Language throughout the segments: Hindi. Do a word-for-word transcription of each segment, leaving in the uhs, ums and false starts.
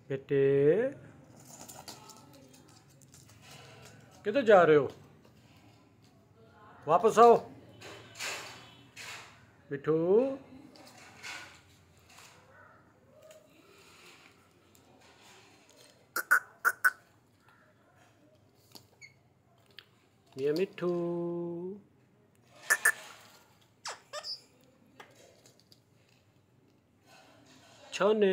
बेटे किधर जा रहे हो? वापस आओ। मिठू मिया मिठू छोने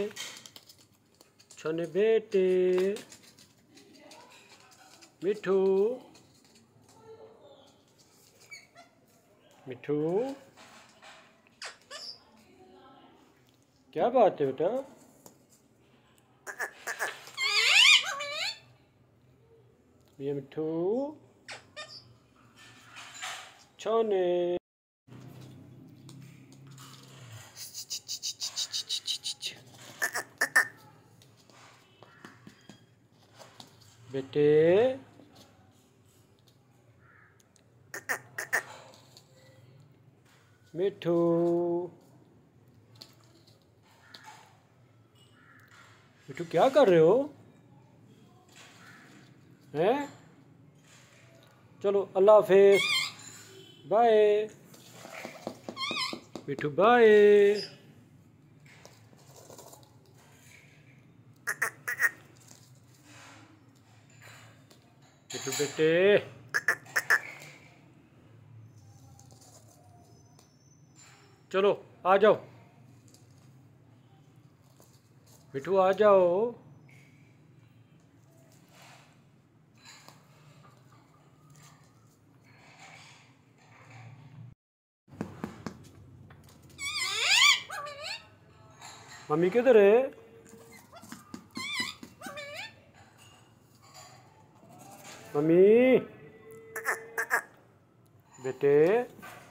छोने बेटे मिठू मिठू क्या बात है बेटा? ये मिठू छोने बेटे मिठू मिठू क्या कर रहे हो? हैं? चलो अल्लाह हाफिज, बाय मिठू, बाय। मिठू बेटे चलो आ जाओ, मिठू आ जाओ। मम्मी किधर है? मम्मी बेटे